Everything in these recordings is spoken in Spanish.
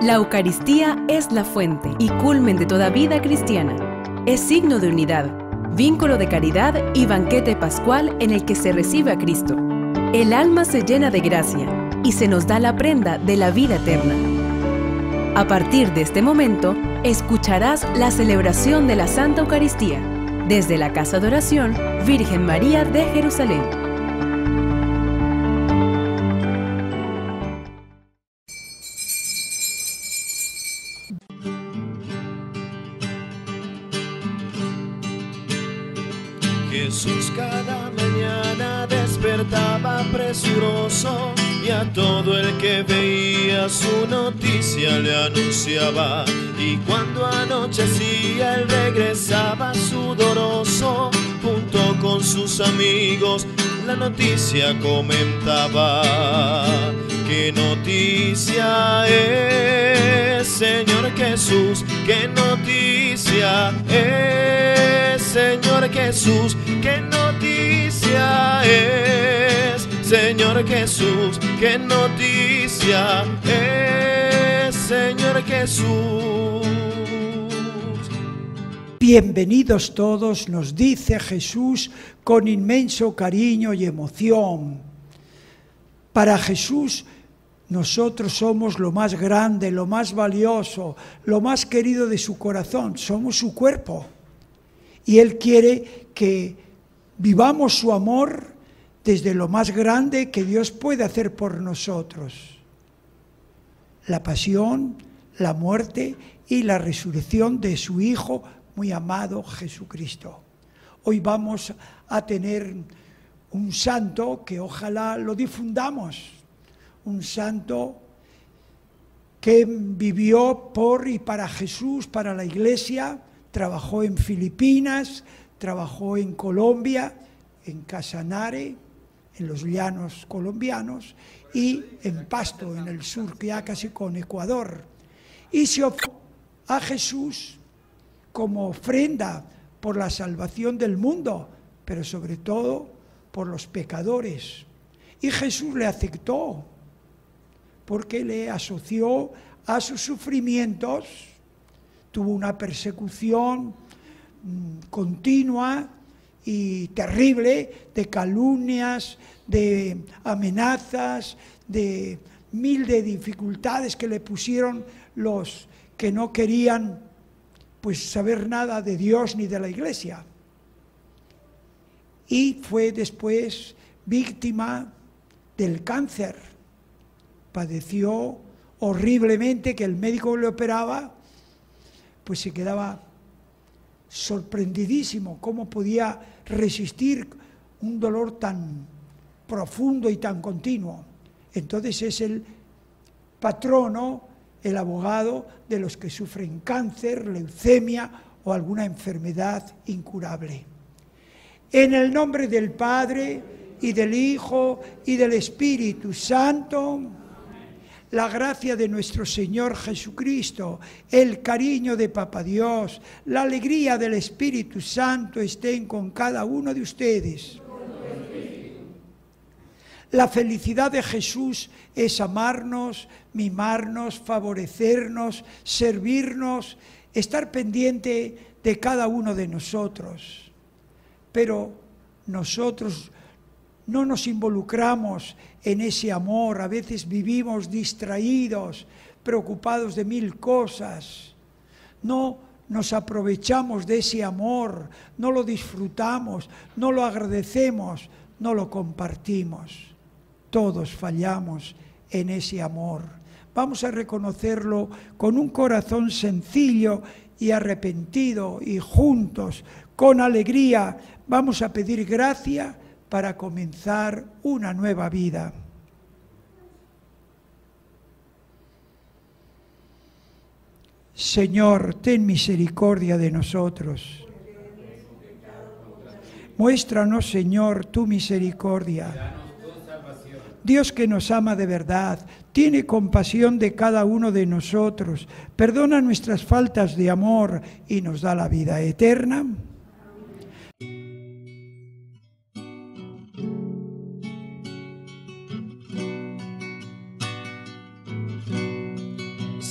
La Eucaristía es la fuente y culmen de toda vida cristiana. Es signo de unidad, vínculo de caridad y banquete pascual en el que se recibe a Cristo. El alma se llena de gracia y se nos da la prenda de la vida eterna. A partir de este momento, escucharás la celebración de la Santa Eucaristía desde la Casa de Oración Virgen María de Jerusalén. Jesús cada mañana despertaba presuroso y a todo el que veía su noticia le anunciaba. Y cuando anochecía él regresaba sudoroso, junto con sus amigos la noticia comentaba. ¿Qué noticia es, Señor Jesús? ¿Qué noticia es, Señor Jesús? ¿Qué noticia es, Señor Jesús? ¿Qué noticia es, Señor Jesús? Bienvenidos todos, nos dice Jesús con inmenso cariño y emoción. Para Jesús, nosotros somos lo más grande, lo más valioso, lo más querido de su corazón, somos su cuerpo. Y Él quiere que vivamos su amor desde lo más grande que Dios puede hacer por nosotros. La pasión, la muerte y la resurrección de su Hijo muy amado Jesucristo. Hoy vamos a tener un santo que ojalá lo difundamos, un santo que vivió por y para Jesús, para la Iglesia, trabajó en Filipinas, trabajó en Colombia, en Casanare, en los llanos colombianos, y en Pasto, en el sur, ya casi con Ecuador. Y se ofreció a Jesús como ofrenda por la salvación del mundo, pero sobre todo por los pecadores. Y Jesús le aceptó, porque le asoció a sus sufrimientos. Tuvo una persecución continua y terrible, de calumnias, de amenazas, de mil de dificultades que le pusieron los que no querían pues saber nada de Dios ni de la Iglesia. Y fue después víctima del cáncer. Padeció horriblemente, que el médico le operaba, pues se quedaba sorprendidísimo cómo podía resistir un dolor tan profundo y tan continuo. Entonces es el patrono, el abogado de los que sufren cáncer, leucemia o alguna enfermedad incurable. En el nombre del Padre, y del Hijo, y del Espíritu Santo, la gracia de nuestro Señor Jesucristo, el cariño de Papá Dios, la alegría del Espíritu Santo estén con cada uno de ustedes. La felicidad de Jesús es amarnos, mimarnos, favorecernos, servirnos, estar pendiente de cada uno de nosotros. Pero nosotros no nos involucramos en ese amor, a veces vivimos distraídos, preocupados de mil cosas. No nos aprovechamos de ese amor, no lo disfrutamos, no lo agradecemos, no lo compartimos. Todos fallamos en ese amor. Vamos a reconocerlo con un corazón sencillo y arrepentido, y juntos, con alegría, vamos a pedir gracia para comenzar una nueva vida. Señor, ten misericordia de nosotros. Muéstranos, Señor, tu misericordia. Dios, que nos ama de verdad, tiene compasión de cada uno de nosotros, perdona nuestras faltas de amor y nos da la vida eterna.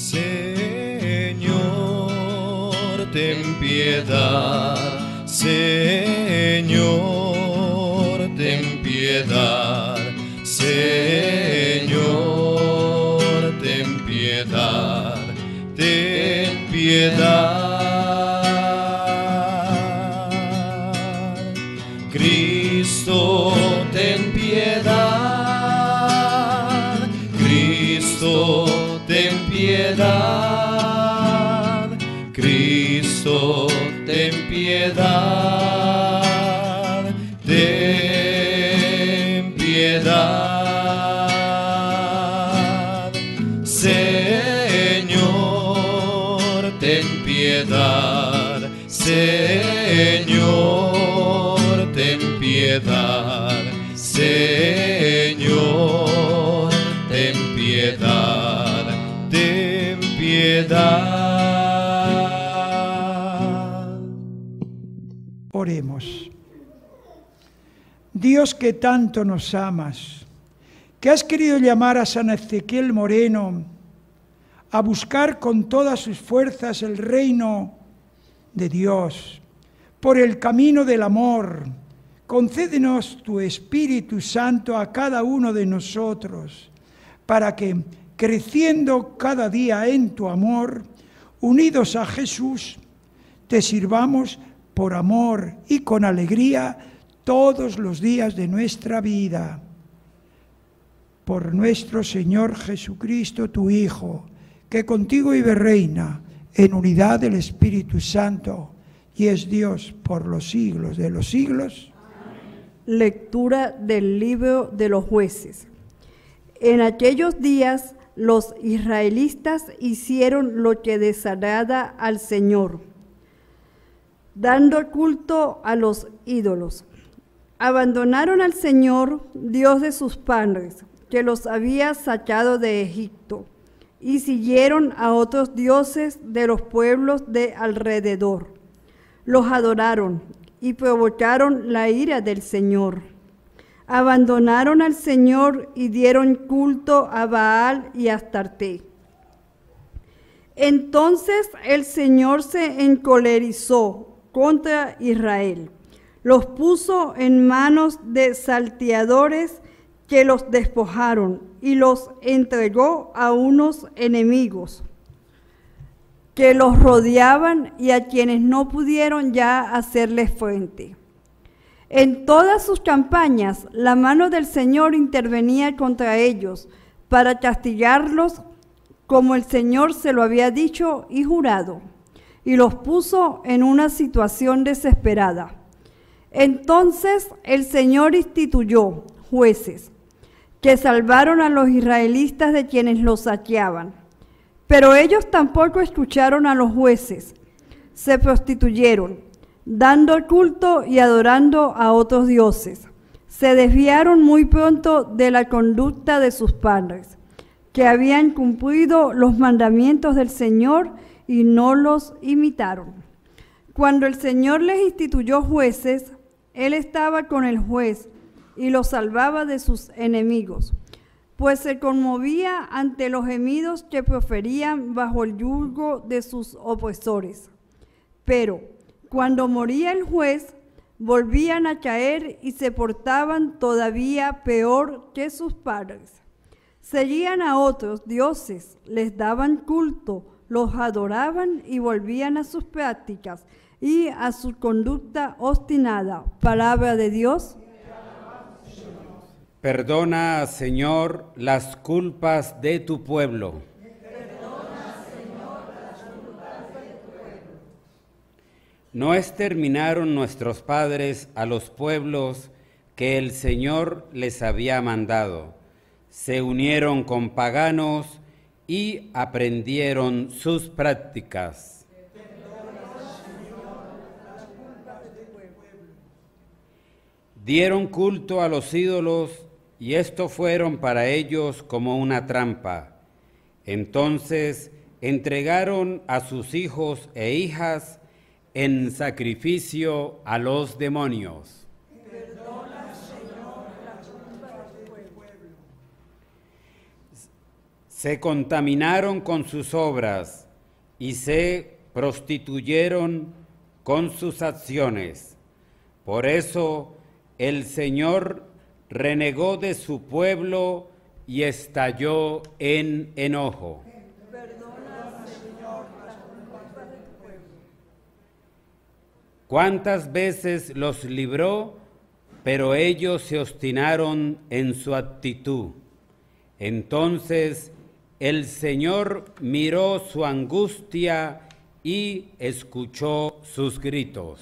Señor, ten piedad. Señor, ten piedad. Señor, ten piedad. Ten piedad. Cristo, ten piedad. Cristo, ten piedad. Cristo, ten piedad. Ten piedad. Señor, ten piedad. Señor, ten piedad. Señor, ten piedad. Ten piedad. Oremos. Dios, que tanto nos amas, que has querido llamar a San Ezequiel Moreno a buscar con todas sus fuerzas el reino de Dios por el camino del amor, concédenos tu Espíritu Santo a cada uno de nosotros, para que, creciendo cada día en tu amor, unidos a Jesús, te sirvamos por amor y con alegría todos los días de nuestra vida. Por nuestro Señor Jesucristo, tu Hijo, que contigo vive y reina en unidad del Espíritu Santo, y es Dios por los siglos de los siglos. Lectura del libro de los Jueces. En aquellos días los israelitas hicieron lo que desagrada al Señor, dando culto a los ídolos. Abandonaron al Señor, Dios de sus padres, que los había sacado de Egipto, y siguieron a otros dioses de los pueblos de alrededor. Los adoraron y provocaron la ira del Señor. Abandonaron al Señor y dieron culto a Baal y a Astarte. Entonces el Señor se encolerizó contra Israel. Los puso en manos de salteadores que los despojaron y los entregó a unos enemigos que los rodeaban y a quienes no pudieron ya hacerles frente. En todas sus campañas, la mano del Señor intervenía contra ellos para castigarlos como el Señor se lo había dicho y jurado, y los puso en una situación desesperada. Entonces el Señor instituyó jueces que salvaron a los israelitas de quienes los saqueaban. Pero ellos tampoco escucharon a los jueces, se prostituyeron, dando culto y adorando a otros dioses. Se desviaron muy pronto de la conducta de sus padres, que habían cumplido los mandamientos del Señor y no los imitaron. Cuando el Señor les instituyó jueces, Él estaba con el juez y los salvaba de sus enemigos, pues se conmovía ante los gemidos que proferían bajo el yugo de sus opresores. Pero cuando moría el juez, volvían a caer y se portaban todavía peor que sus padres. Seguían a otros dioses, les daban culto, los adoraban y volvían a sus prácticas y a su conducta obstinada. Palabra de Dios. Perdona, Señor, las culpas de tu pueblo. Perdona, Señor, las culpas de tu pueblo. No exterminaron nuestros padres a los pueblos que el Señor les había mandado. Se unieron con paganos y aprendieron sus prácticas. Dieron culto a los ídolos y esto fueron para ellos como una trampa. Entonces entregaron a sus hijos e hijas en sacrificio a los demonios. Perdona, Señor, la culpa de tu pueblo. se contaminaron con sus obras y se prostituyeron con sus acciones. Por eso el Señor renegó de su pueblo y estalló en enojo. ¿Cuántas veces los libró? Pero ellos se obstinaron en su actitud. Entonces el Señor miró su angustia y escuchó sus gritos.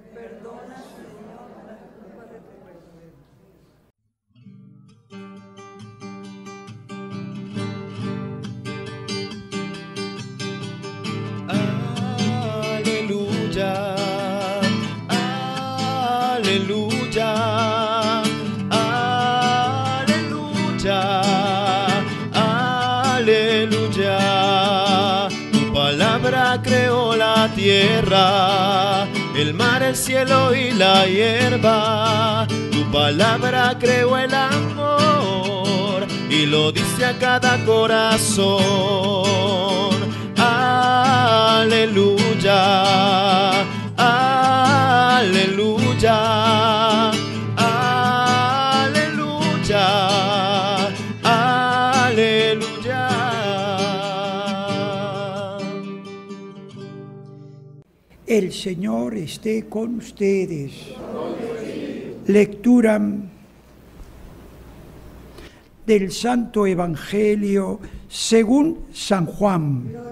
Aleluya, aleluya, aleluya, aleluya. Tu palabra creó la tierra, el mar, el cielo y la hierba. Tu palabra creó el amor y lo dice a cada corazón. Aleluya, aleluya, aleluya, aleluya. El Señor esté con ustedes. Lectura del Santo Evangelio según San Juan.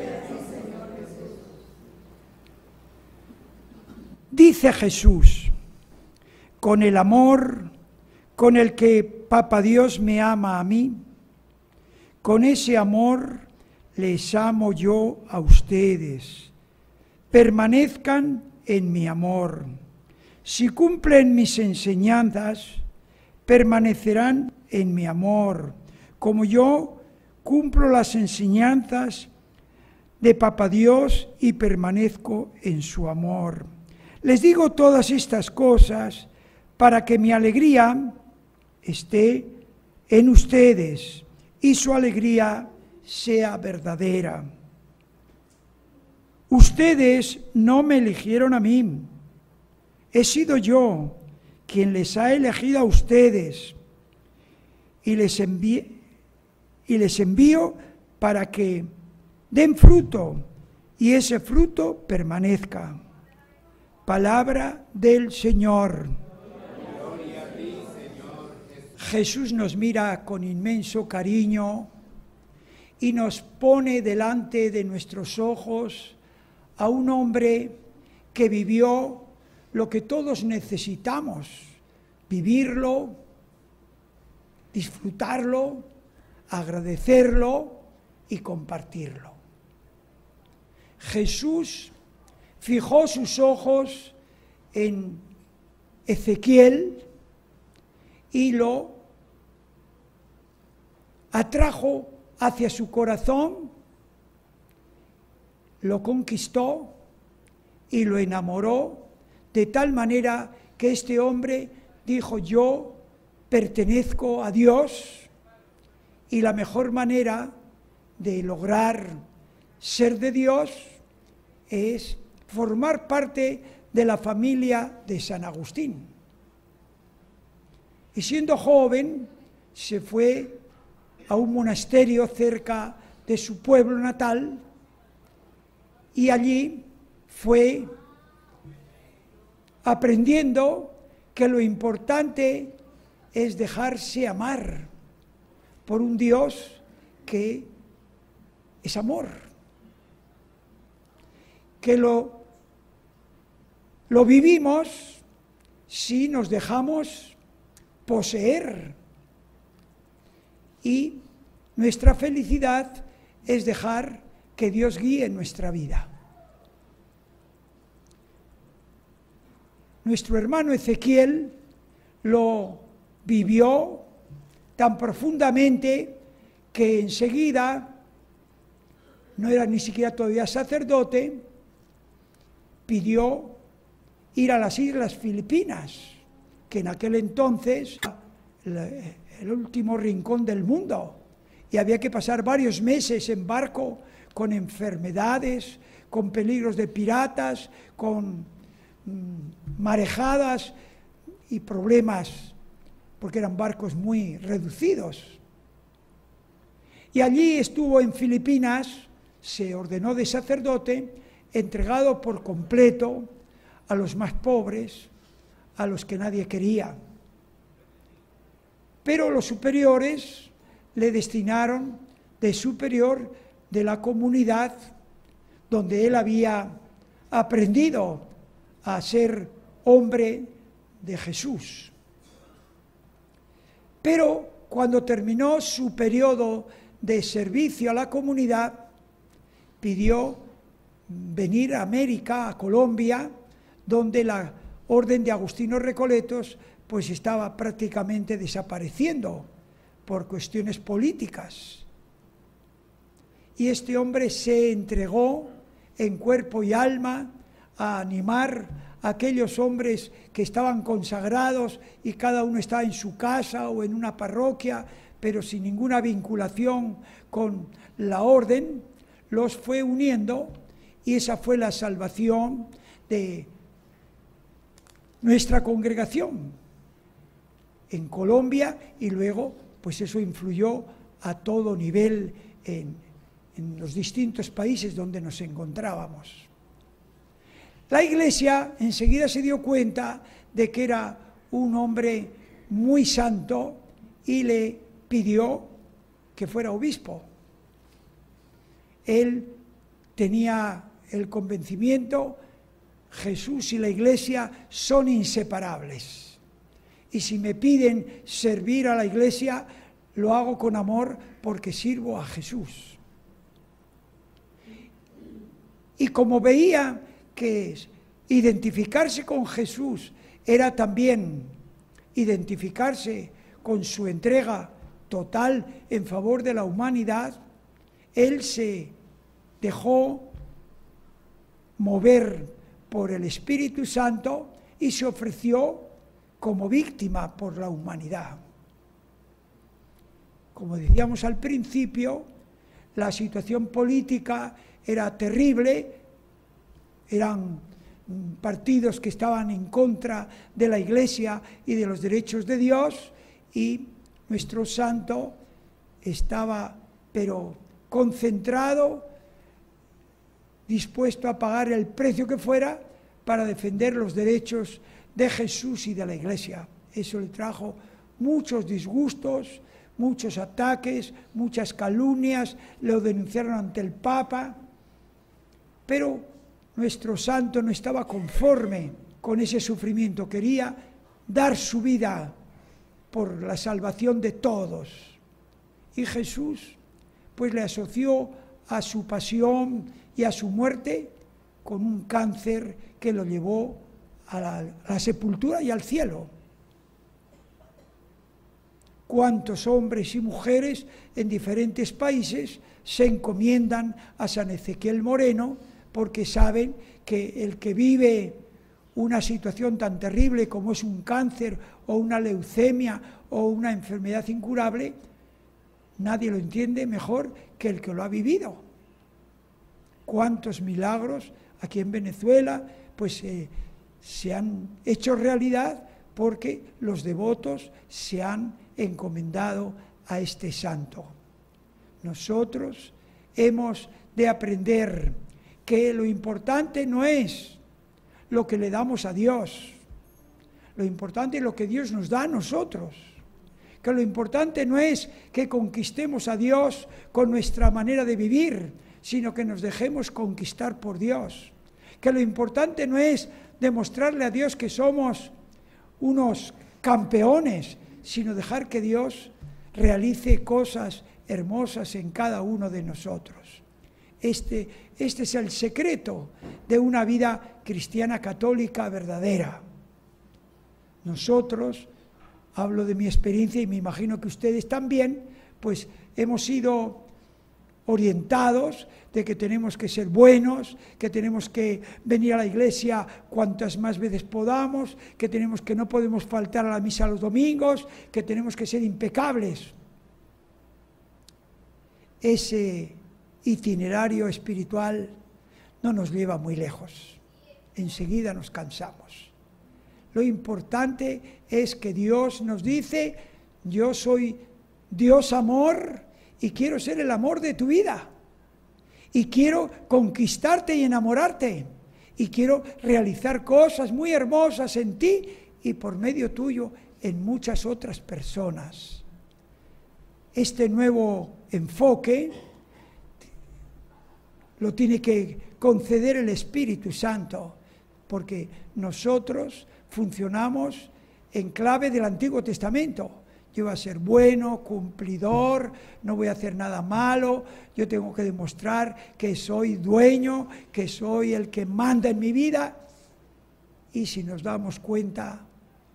Dice Jesús: con el amor con el que Papá Dios me ama a mí, con ese amor les amo yo a ustedes. Permanezcan en mi amor. Si cumplen mis enseñanzas, permanecerán en mi amor, como yo cumplo las enseñanzas de Papá Dios y permanezco en su amor. Les digo todas estas cosas para que mi alegría esté en ustedes y su alegría sea verdadera. Ustedes no me eligieron a mí, he sido yo quien les ha elegido a ustedes y les envío para que den fruto y ese fruto permanezca. Palabra del Señor. Gloria a ti, Señor Jesús. Jesús nos mira con inmenso cariño y nos pone delante de nuestros ojos a un hombre que vivió lo que todos necesitamos, vivirlo, disfrutarlo, agradecerlo y compartirlo. Jesús fijó sus ojos en Ezequiel y lo atrajo hacia su corazón, lo conquistó y lo enamoró de tal manera que este hombre dijo: yo pertenezco a Dios y la mejor manera de lograr ser de Dios es formar parte de la familia de San Agustín. Y siendo joven se fue a un monasterio cerca de su pueblo natal y allí fue aprendiendo que lo importante es dejarse amar por un Dios que es amor, que lo vivimos si nos dejamos poseer, y nuestra felicidad es dejar que Dios guíe nuestra vida. Nuestro hermano Ezequiel lo vivió tan profundamente que enseguida, no era ni siquiera todavía sacerdote, pidió ir a las Islas Filipinas, que en aquel entonces el último rincón del mundo, y había que pasar varios meses en barco con enfermedades, con peligros de piratas, con marejadas y problemas, porque eran barcos muy reducidos. Y allí estuvo en Filipinas, se ordenó de sacerdote, entregado por completo a los más pobres, a los que nadie quería. Pero los superiores le destinaron de superior de la comunidad donde él había aprendido a ser hombre de Jesús. Pero cuando terminó su periodo de servicio a la comunidad, pidió venir a América, a Colombia, donde la orden de Agustinos Recoletos pues estaba prácticamente desapareciendo por cuestiones políticas. Y este hombre se entregó en cuerpo y alma a animar a aquellos hombres que estaban consagrados y cada uno estaba en su casa o en una parroquia, pero sin ninguna vinculación con la orden, los fue uniendo, y esa fue la salvación de nuestra congregación en Colombia, y luego pues eso influyó a todo nivel en los distintos países donde nos encontrábamos. La Iglesia enseguida se dio cuenta de que era un hombre muy santo y le pidió que fuera obispo. Él tenía el convencimiento: Jesús y la Iglesia son inseparables. Y si me piden servir a la Iglesia, lo hago con amor porque sirvo a Jesús. Y como veía que identificarse con Jesús era también identificarse con su entrega total en favor de la humanidad, él se dejó mover por el Espíritu Santo y se ofreció como víctima por la humanidad. Como decíamos al principio, la situación política era terrible, eran partidos que estaban en contra de la Iglesia y de los derechos de Dios, y nuestro santo estaba, pero concentrado, dispuesto a pagar el precio que fuera para defender los derechos de Jesús y de la Iglesia. Eso le trajo muchos disgustos, muchos ataques, muchas calumnias, lo denunciaron ante el Papa, pero nuestro santo no estaba conforme con ese sufrimiento, quería dar su vida por la salvación de todos. Y Jesús pues le asoció a su pasión y a su muerte con un cáncer que lo llevó a la sepultura y al cielo. ¿Cuántos hombres y mujeres en diferentes países se encomiendan a San Ezequiel Moreno porque saben que el que vive una situación tan terrible como es un cáncer o una leucemia o una enfermedad incurable, nadie lo entiende mejor que el que lo ha vivido? ¿Cuántos milagros aquí en Venezuela pues se han hecho realidad porque los devotos se han encomendado a este santo? Nosotros hemos de aprender que lo importante no es lo que le damos a Dios, lo importante es lo que Dios nos da a nosotros, que lo importante no es que conquistemos a Dios con nuestra manera de vivir, sino que nos dejemos conquistar por Dios, que lo importante no es demostrarle a Dios que somos unos campeones, sino dejar que Dios realice cosas hermosas en cada uno de nosotros. Este es el secreto de una vida cristiana católica verdadera. Nosotros, hablo de mi experiencia y me imagino que ustedes también, pues hemos sido orientados de que tenemos que ser buenos, que tenemos que venir a la iglesia cuantas más veces podamos, que no podemos faltar a la misa los domingos, que tenemos que ser impecables. ese itinerario espiritual no nos lleva muy lejos. Enseguida nos cansamos. Lo importante es que Dios nos dice: yo soy Dios amor y quiero ser el amor de tu vida. Y quiero conquistarte y enamorarte. Y quiero realizar cosas muy hermosas en ti y por medio tuyo en muchas otras personas. Este nuevo enfoque lo tiene que conceder el Espíritu Santo, porque nosotros funcionamos en clave del Antiguo Testamento. Yo voy a ser bueno, cumplidor, no voy a hacer nada malo, yo tengo que demostrar que soy dueño, que soy el que manda en mi vida. Y si nos damos cuenta,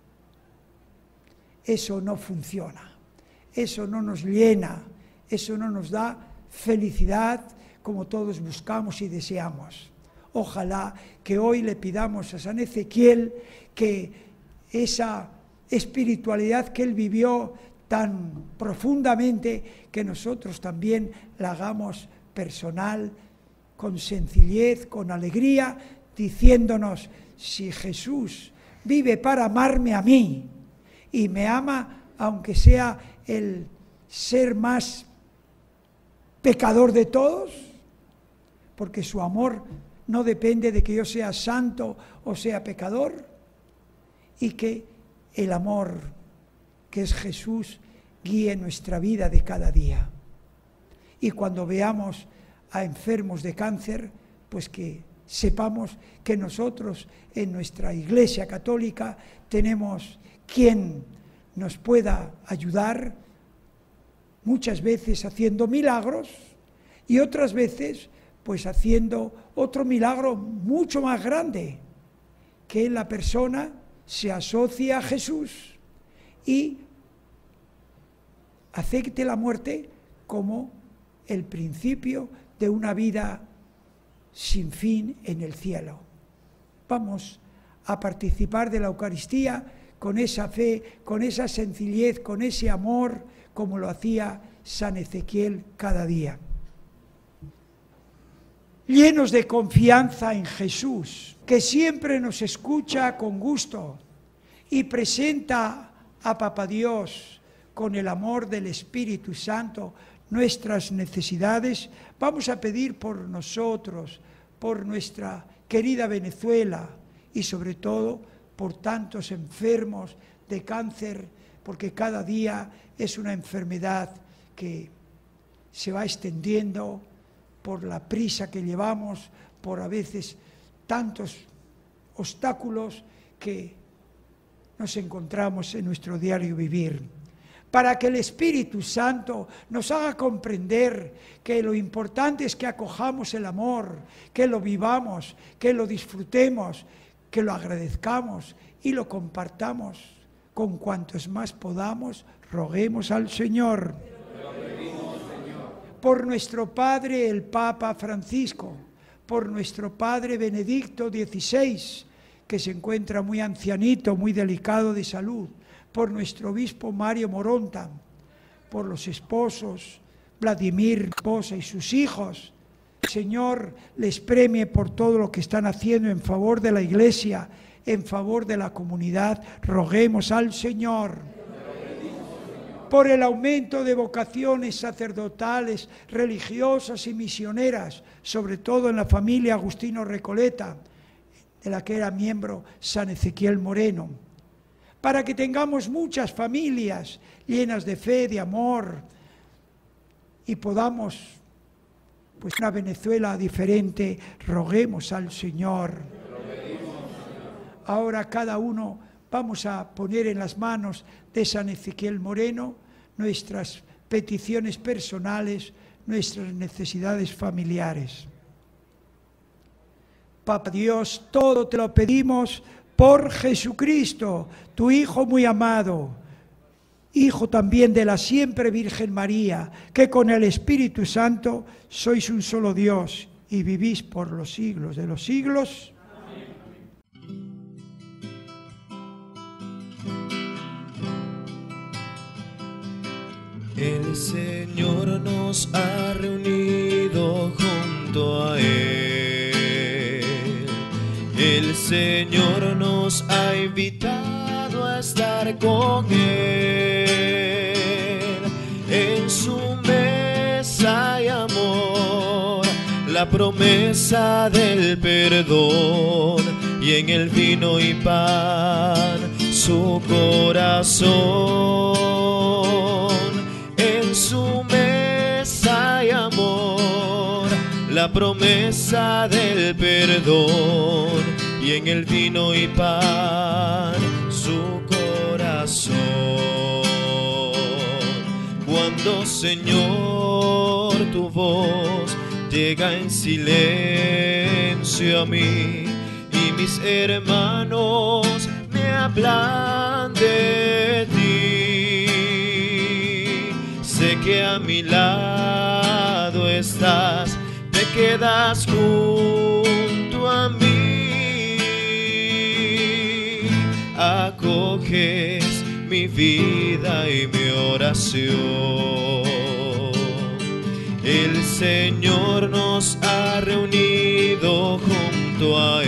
eso no funciona, eso no nos llena, eso no nos da felicidad como todos buscamos y deseamos. Ojalá que hoy le pidamos a San Ezequiel que esa espiritualidad que él vivió tan profundamente, que nosotros también la hagamos personal, con sencillez, con alegría, diciéndonos: si Jesús vive para amarme a mí y me ama aunque sea el ser más pecador de todos, porque su amor no depende de que yo sea santo o sea pecador, y que el amor que es Jesús guíe nuestra vida de cada día. Y cuando veamos a enfermos de cáncer, pues que sepamos que nosotros en nuestra Iglesia Católica tenemos quien nos pueda ayudar, muchas veces haciendo milagros y otras veces pues haciendo otro milagro mucho más grande, que la persona se asocia a Jesús y acepte la muerte como el principio de una vida sin fin en el cielo. Vamos a participar de la Eucaristía con esa fe, con esa sencillez, con ese amor, como lo hacía San Ezequiel cada día. Llenos de confianza en Jesús, que siempre nos escucha con gusto y presenta a Papá Dios con el amor del Espíritu Santo nuestras necesidades, vamos a pedir por nosotros, por nuestra querida Venezuela y sobre todo por tantos enfermos de cáncer, porque cada día es una enfermedad que se va extendiendo por la prisa que llevamos, por a veces tantos obstáculos que nos encontramos en nuestro diario vivir. Para que el Espíritu Santo nos haga comprender que lo importante es que acojamos el amor, que lo vivamos, que lo disfrutemos, que lo agradezcamos y lo compartamos con cuantos más podamos. Roguemos al Señor. Por nuestro Padre el Papa Francisco, por nuestro Padre Benedicto XVI, que se encuentra muy ancianito, muy delicado de salud, por nuestro obispo Mario Moronta, por los esposos Vladimir, esposa y sus hijos. Señor, les premie por todo lo que están haciendo en favor de la Iglesia, en favor de la comunidad. Roguemos al Señor. Por el aumento de vocaciones sacerdotales, religiosas y misioneras, sobre todo en la familia Agustino Recoleta, de la que era miembro San Ezequiel Moreno. Para que tengamos muchas familias llenas de fe, de amor, y podamos, pues una Venezuela diferente, roguemos al Señor. Ahora cada uno vamos a poner en las manos de San Ezequiel Moreno nuestras peticiones personales, nuestras necesidades familiares. Papá Dios, todo te lo pedimos por Jesucristo, tu Hijo muy amado, Hijo también de la siempre Virgen María, que con el Espíritu Santo sois un solo Dios y vivís por los siglos de los siglos. El Señor nos nos ha reunido junto a Él. El Señor nos ha invitado a estar con Él. En su mesa hay amor, la promesa del perdón, y en el vino y pan su corazón. En su mesa hay amor, la promesa del perdón, y en el vino y pan su corazón. Cuando, Señor, tu voz llega en silencio a mí, y mis hermanos me hablan de ti, sé que a mi lado estás, te quedas junto a mí, acoges mi vida y mi oración. El Señor nos ha reunido junto a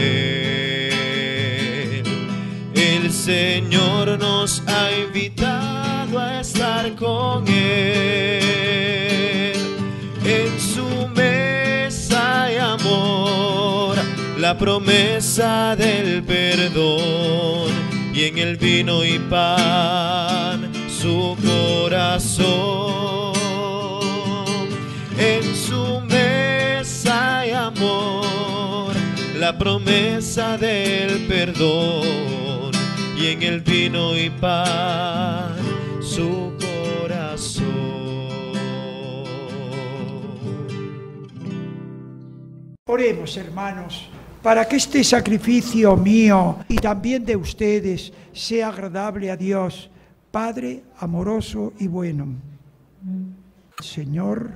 Él. El Señor nos ha invitado a estar con Él. En su mesa hay amor, la promesa del perdón, y en el vino y pan su corazón. En su mesa hay amor, la promesa del perdón, y en el vino y pan su corazón. Oremos, hermanos, para que este sacrificio mío y también de ustedes sea agradable a Dios, Padre amoroso y bueno. Señor,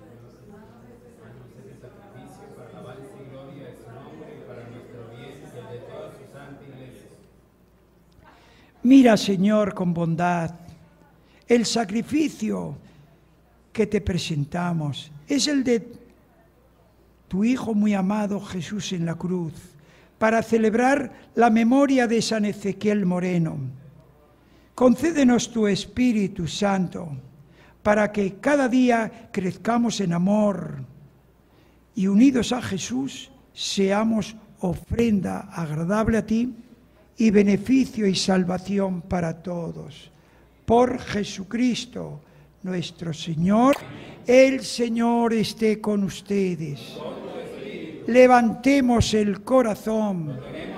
mira, Señor, con bondad, el sacrificio que te presentamos es el de tu Hijo muy amado Jesús en la cruz, para celebrar la memoria de San Ezequiel Moreno. Concédenos tu Espíritu Santo, para que cada día crezcamos en amor y unidos a Jesús seamos ofrenda agradable a ti y beneficio y salvación para todos. Por Jesucristo nuestro Señor. El Señor esté con ustedes. Levantemos el corazón.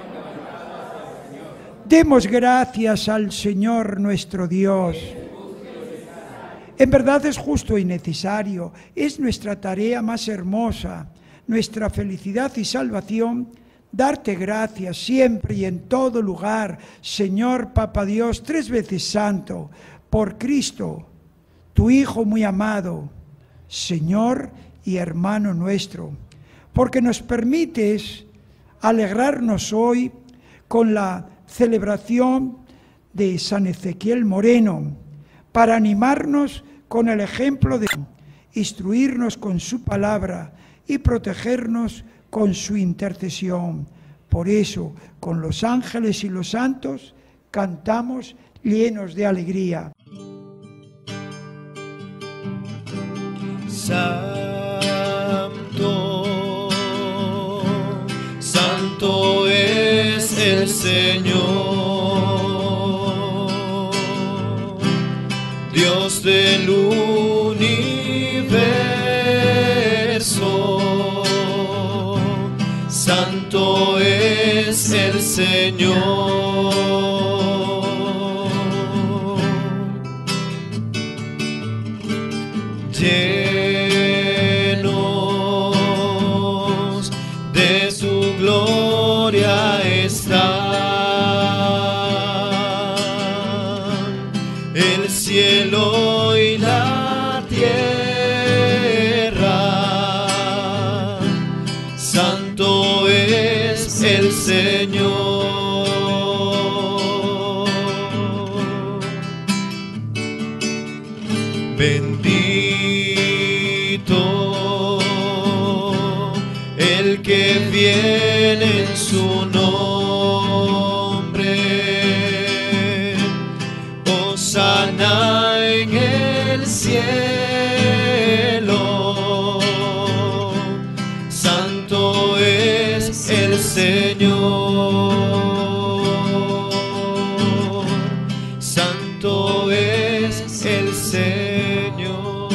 Demos gracias al Señor nuestro Dios. En verdad es justo y necesario, es nuestra tarea más hermosa, nuestra felicidad y salvación, darte gracias siempre y en todo lugar, Señor Papa Dios, 3 veces santo, por Cristo, tu Hijo muy amado, Señor y hermano nuestro, porque nos permites alegrarnos hoy con la celebración de San Ezequiel Moreno, para animarnos con el ejemplo de instruirnos con su palabra y protegernos con su intercesión. Por eso, con los ángeles y los santos, cantamos llenos de alegría. Santo, santo es el Señor, Dios del universo. Santo es el Señor. Llenos de su gloria están el cielo y la tierra. Santo es el Señor. Bendito tienen su nombre. Hosana en el cielo, santo es el Señor, santo es el Señor.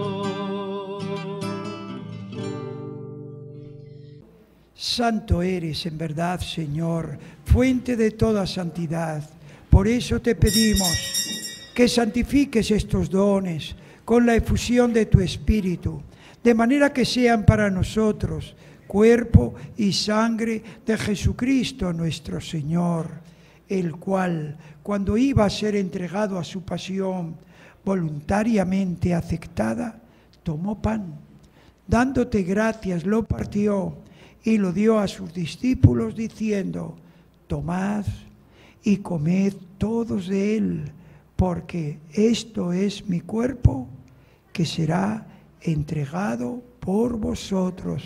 Santo eres en verdad, Señor, fuente de toda santidad. Por eso te pedimos que santifiques estos dones con la efusión de tu Espíritu, de manera que sean para nosotros cuerpo y sangre de Jesucristo nuestro Señor, el cual, cuando iba a ser entregado a su pasión voluntariamente aceptada, tomó pan, dándote gracias, lo partió y lo dio a sus discípulos diciendo: tomad y comed todos de él, porque esto es mi cuerpo que será entregado por vosotros.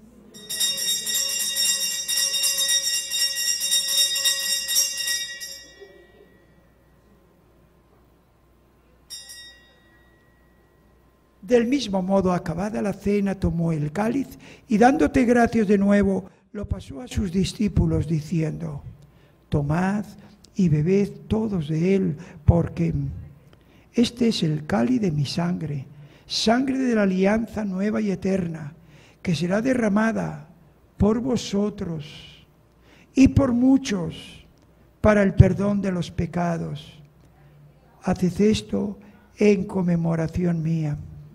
Del mismo modo, acabada la cena, tomó el cáliz y dándote gracias de nuevo, lo pasó a sus discípulos diciendo: tomad y bebed todos de él, porque este es el cáliz de mi sangre, sangre de la alianza nueva y eterna, que será derramada por vosotros y por muchos para el perdón de los pecados. Haced esto en conmemoración mía.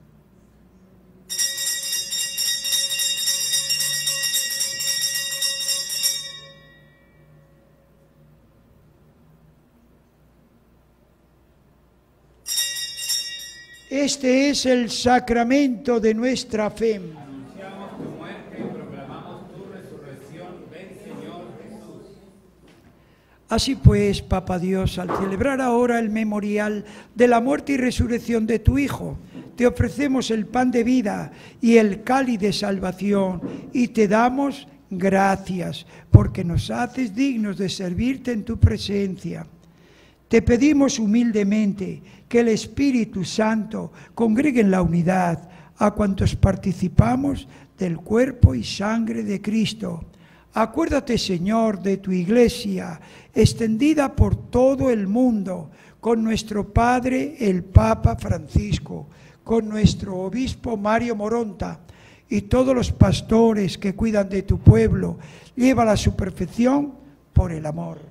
Este es el sacramento de nuestra fe. Anunciamos tu muerte y proclamamos tu resurrección. Ven, Señor Jesús. Así pues, Papa Dios, al celebrar ahora el memorial de la muerte y resurrección de tu Hijo, te ofrecemos el pan de vida y el cáliz de salvación y te damos gracias porque nos haces dignos de servirte en tu presencia. Te pedimos humildemente que el Espíritu Santo congregue en la unidad a cuantos participamos del cuerpo y sangre de Cristo. Acuérdate, Señor, de tu Iglesia, extendida por todo el mundo, con nuestro Padre, el Papa Francisco, con nuestro Obispo Mario Moronta y todos los pastores que cuidan de tu pueblo. Llévala a su perfección por el amor.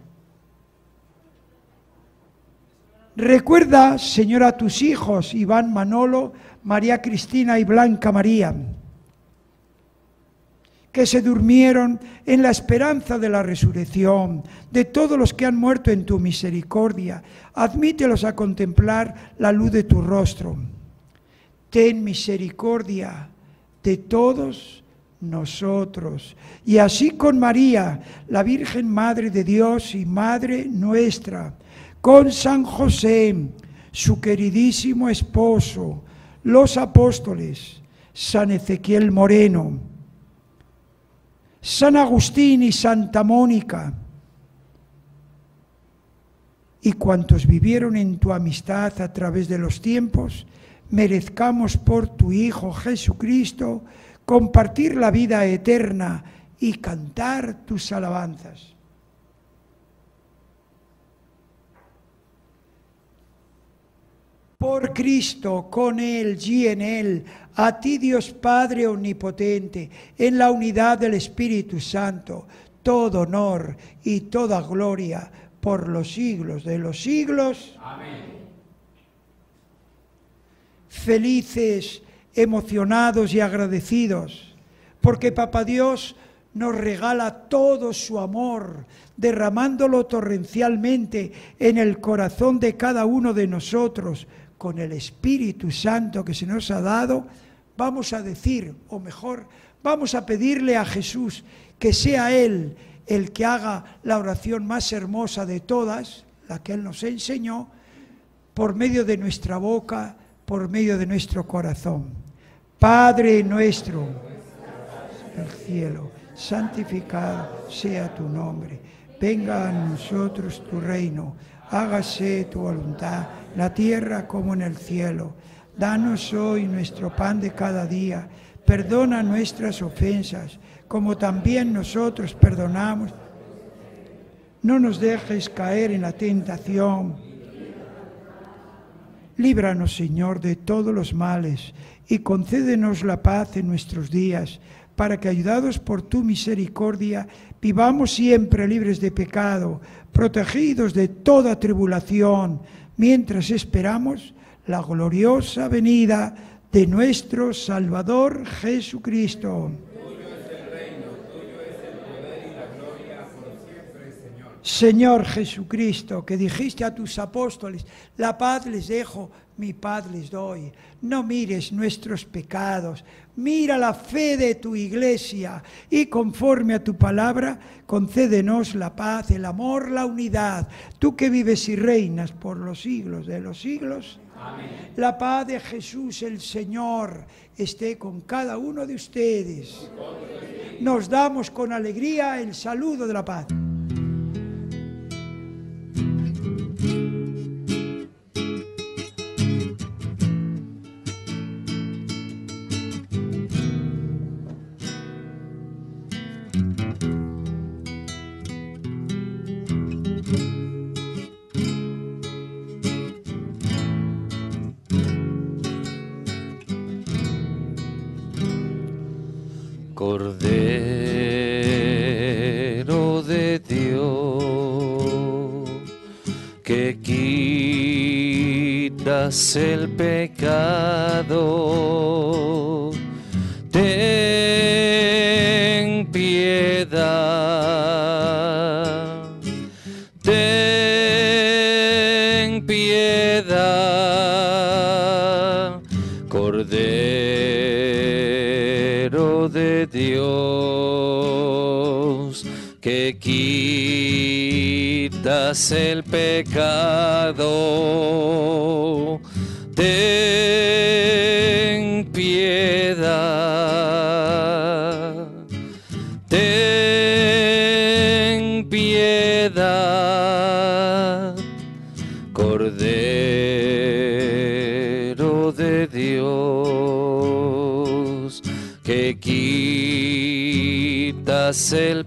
Recuerda, Señor, a tus hijos Iván Manolo, María Cristina y Blanca María, que se durmieron en la esperanza de la resurrección, de todos los que han muerto en tu misericordia. Admítelos a contemplar la luz de tu rostro. Ten misericordia de todos nosotros. Y así con María, la Virgen Madre de Dios y Madre nuestra, con San José, su queridísimo esposo, los apóstoles, San Ezequiel Moreno, San Agustín y Santa Mónica, y cuantos vivieron en tu amistad a través de los tiempos, merezcamos por tu Hijo Jesucristo compartir la vida eterna y cantar tus alabanzas. Por Cristo, con Él y en Él, a ti Dios Padre Omnipotente, en la unidad del Espíritu Santo, todo honor y toda gloria por los siglos de los siglos. Amén. Felices, emocionados y agradecidos, porque Papá Dios nos regala todo su amor, derramándolo torrencialmente en el corazón de cada uno de nosotros, con el Espíritu Santo que se nos ha dado. Vamos a decir, o mejor, vamos a pedirle a Jesús que sea Él el que haga la oración más hermosa de todas, la que Él nos enseñó, por medio de nuestra boca, por medio de nuestro corazón. Padre nuestro del cielo, santificado sea tu nombre. Venga a nosotros tu reino, hágase tu voluntad, en la tierra como en el cielo. Danos hoy nuestro pan de cada día, perdona nuestras ofensas, como también nosotros perdonamos. No nos dejes caer en la tentación. Líbranos, Señor, de todos los males y concédenos la paz en nuestros días, para que, ayudados por tu misericordia, vivamos siempre libres de pecado, protegidos de toda tribulación, mientras esperamos la gloriosa venida de nuestro Salvador Jesucristo. Señor Jesucristo, que dijiste a tus apóstoles, la paz les dejo, mi paz les doy. No mires nuestros pecados, mira la fe de tu iglesia y conforme a tu palabra, concédenos la paz, el amor, la unidad. Tú que vives y reinas por los siglos de los siglos. Amén. La paz de Jesús el Señor esté con cada uno de ustedes. Nos damos con alegría el saludo de la paz. Cordero de Dios, que quitas el pecado, ten piedad, ten piedad, Cordero de Dios, que quitas el pecado, ten piedad, ten piedad, Cordero de Dios, que quitas el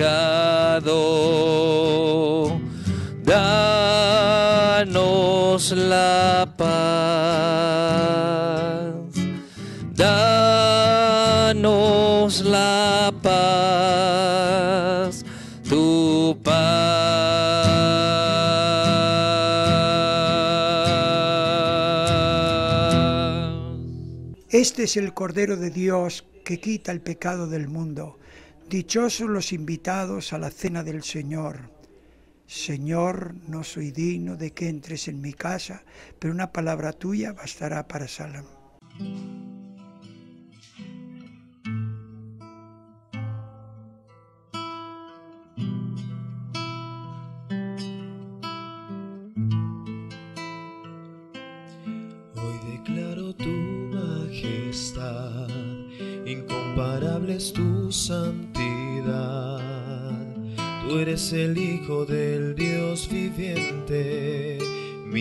pecado, danos la paz, danos la paz, tu paz. Este es el Cordero de Dios que quita el pecado del mundo. Dichosos los invitados a la cena del Señor. Señor, no soy digno de que entres en mi casa, pero una palabra tuya bastará para salvar. Hoy declaro tu majestad, incomparable es tu santidad. Tú eres el Hijo del Dios viviente, mi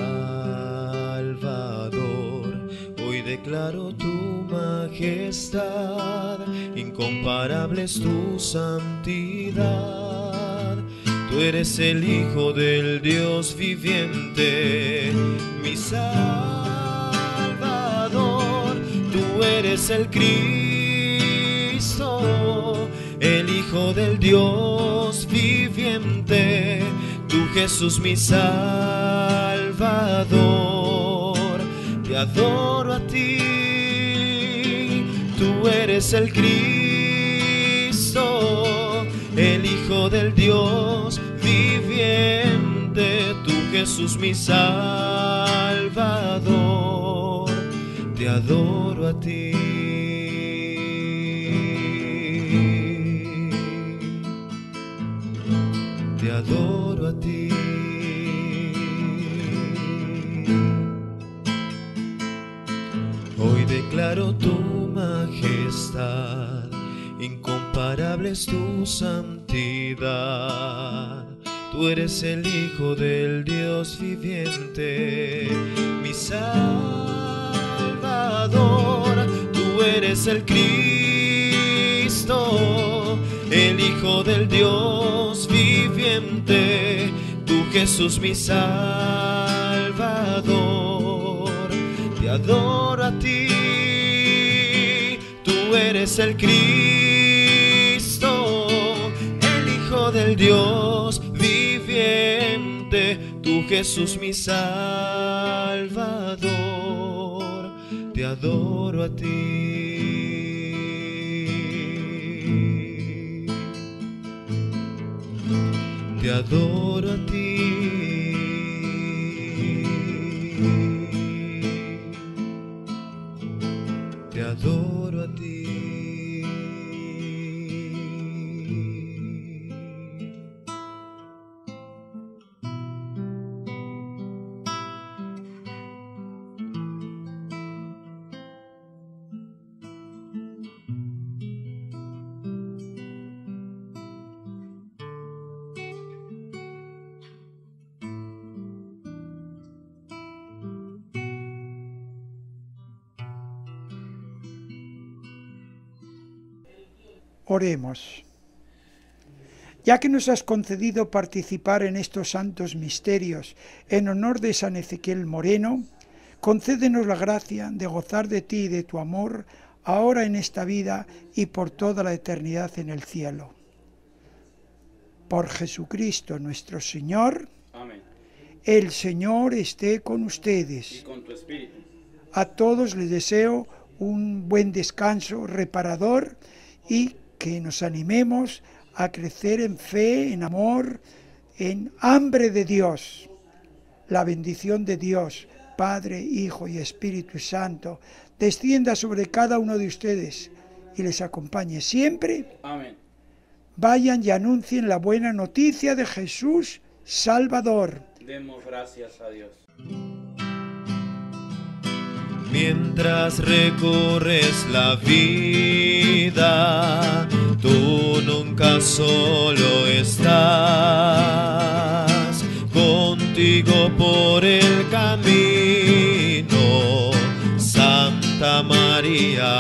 Salvador. Hoy declaro tu majestad, incomparable es tu santidad. Tú eres el Hijo del Dios viviente, mi Salvador. Tú eres el Cristo, el Hijo del Dios viviente, tú Jesús mi Salvador. Te adoro a ti, tú eres el Cristo, el Hijo del Dios viviente, tú Jesús mi Salvador. Te adoro a ti. Te adoro a ti. Hoy declaro tu majestad, incomparable es tu santidad. Tú eres el Hijo del Dios viviente, mi Salvador. Tú eres el Cristo, el Hijo del Dios viviente. Tú, Jesús, mi Salvador. Te adoro a ti. Tú eres el Cristo, el Hijo del Dios viviente. Tú, Jesús, mi Salvador. Te adoro a ti. Te adoro a ti. Te adoro a ti. Oremos. Ya que nos has concedido participar en estos santos misterios en honor de San Ezequiel Moreno, concédenos la gracia de gozar de ti y de tu amor ahora en esta vida y por toda la eternidad en el cielo. Por Jesucristo nuestro Señor. Amén. El Señor esté con ustedes. Y con tu espíritu. A todos les deseo un buen descanso reparador y que nos animemos a crecer en fe, en amor, en hambre de Dios. La bendición de Dios, Padre, Hijo y Espíritu Santo, descienda sobre cada uno de ustedes y les acompañe siempre. Amén. Vayan y anuncien la buena noticia de Jesús Salvador. Demos gracias a Dios. Mientras recorres la vida, tú nunca solo estás. Contigo por el camino, Santa María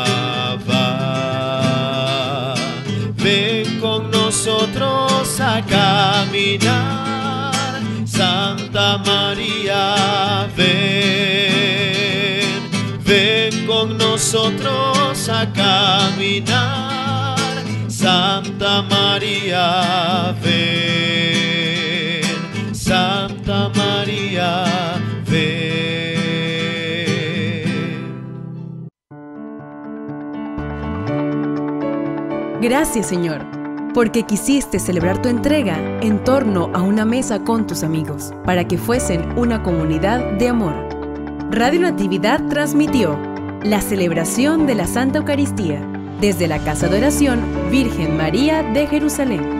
va. Ven con nosotros a caminar, Santa María, ven. Ven con nosotros a caminar, Santa María, ven. Santa María, ven. Gracias, Señor, porque quisiste celebrar tu entrega en torno a una mesa con tus amigos, para que fuesen una comunidad de amor. Radio Natividad transmitió la celebración de la Santa Eucaristía desde la Casa de Oración Virgen María de Jerusalén.